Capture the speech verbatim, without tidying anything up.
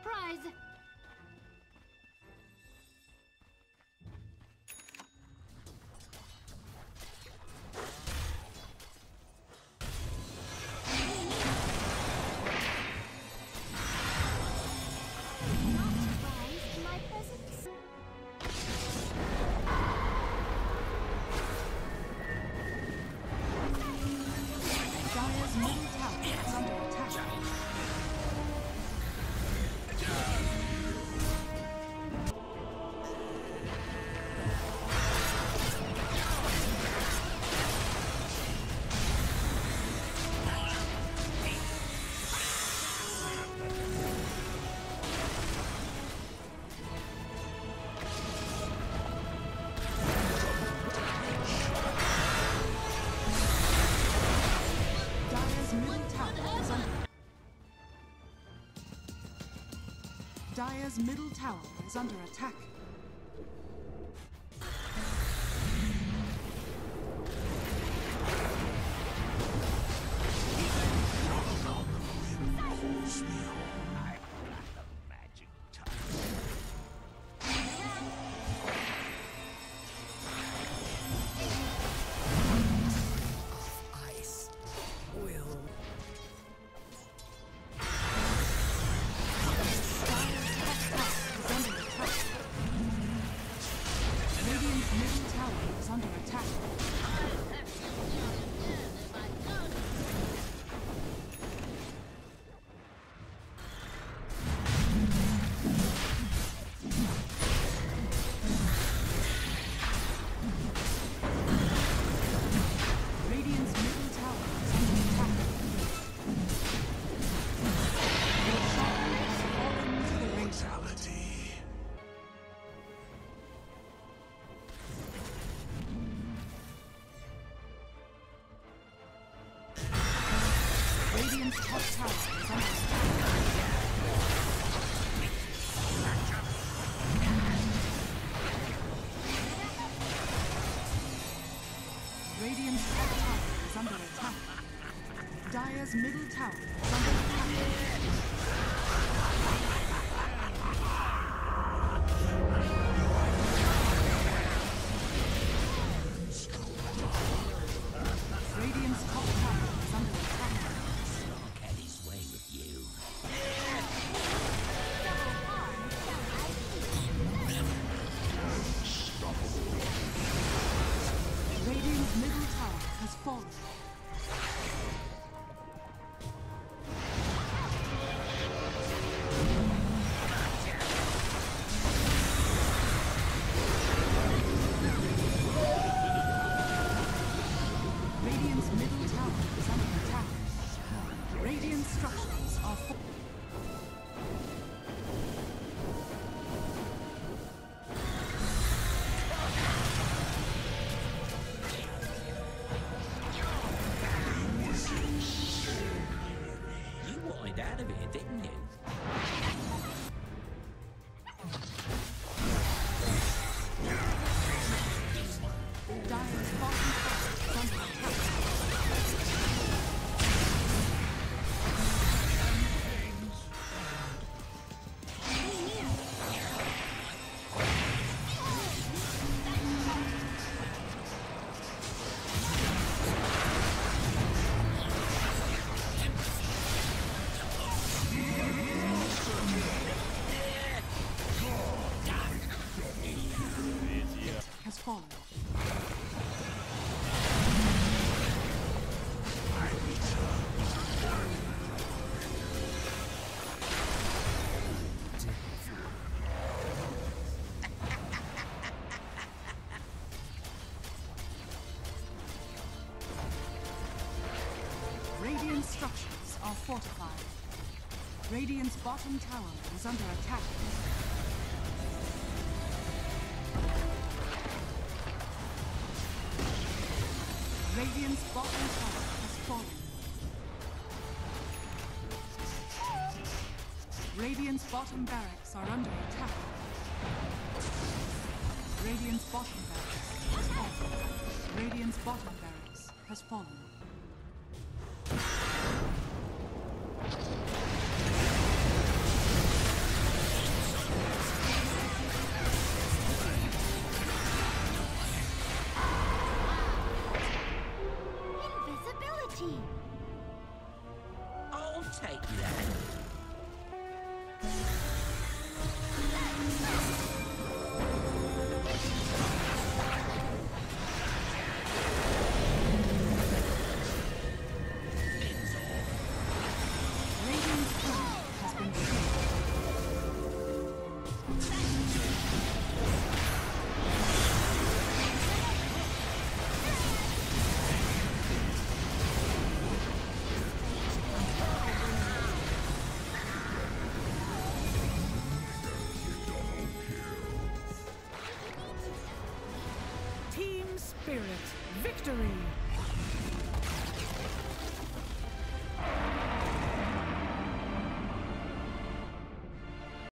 surprise! Dire's middle tower is under attack. Dire's middle tower is under attack. Radiant's top tower is under attack. Snark had his way with you. Radiant's middle tower has fallen. Out of it, didn't you? Dire's bottom tower is under attack. Has fallen. Radiant structures are fortified. Radiant's bottom tower is under attack. Radiant's bottom tower has fallen. Radiant's bottom barracks are under attack. Radiant's bottom barracks has fallen. Radiant's bottom barracks has fallen. spirit. Victory!